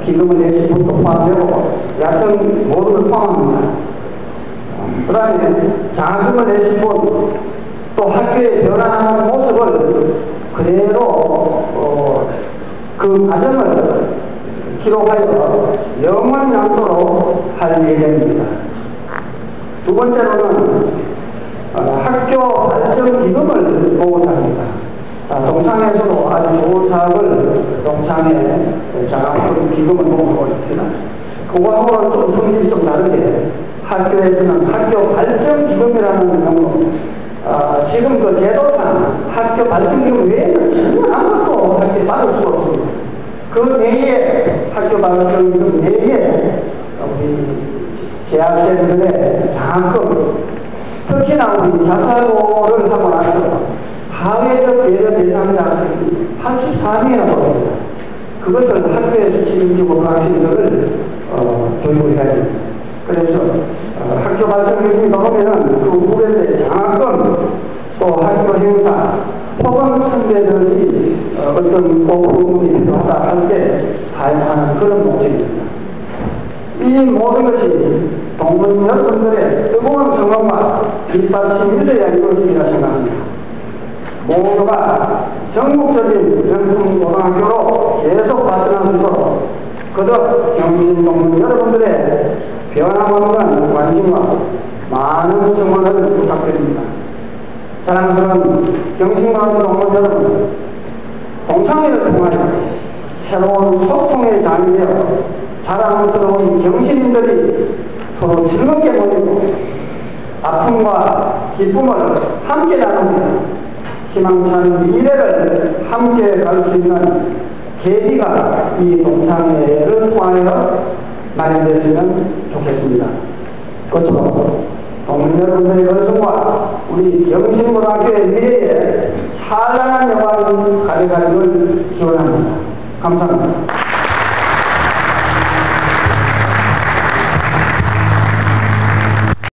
기금을 내지 것도 포함되고 여하튼 모든 걸 포함합니다. 그 다음에 장학금을 내지 또 학교의 변화하는 모습을 그대로 그 과정을 기록하여 영원 남도록 할 예정입니다. 두 번째로는 학교 발전 기금을 보고자 합니다. 동창회에서도 아주 좋은 사업을 동창회 장학금 기금을 보고하고 있습니다. 그거하고는 좀 성질이 좀 다르게 학교에서는 학교 발전 기금이라는 명목, 지금 그 제도상 학교 발전 기금 외에는 전혀 아무것도 학교에 받을 수가 없습니다. 그 내에 학교 발전 기금 내에 우리 재학생들의 장학금, 특히나 우리 자사고를 하고 나서 사회적 배려 대상자 학생이 84명이나 됩니다. 그것을 학교에서 책임지고 학생들을 교육을 해야 됩니다. 그래서 학교 발전 기금이 나오면은 그 후배들의 장학금, 또 학교 행사, 혹은 선배들이 어떤 도움이 필요하다 할 때 사용하는 그런 목적입니다. 이 모든 것이 동문 여러분들의 뜨거운 성원과 뒷받침이 있어야 이루어지리라 생각합니다. 모두가 전국적인 명품고등학교로 계속 발전할 수 있도록 그덕 경신동문 여러분들의 변함없는 관심과 많은 성원을 부탁드립니다. 사랑스러운 경신고등학교 동문 여러분, 동창회를 통하여 새로운 소통의 장이 되어 자랑스러운 경신인들이 서로 즐겁게 모이고 아픔과 기쁨을 함께 나누며 희망찬 미래를 함께 갈 수 있는 계기가 이 동창회를 통하여 마련되시면 좋겠습니다. 끝으로 동문 여러분들의 건승과 우리 경신고등학교의 미래에 찬란한 영광이 가져가기를 기원합니다. 감사합니다.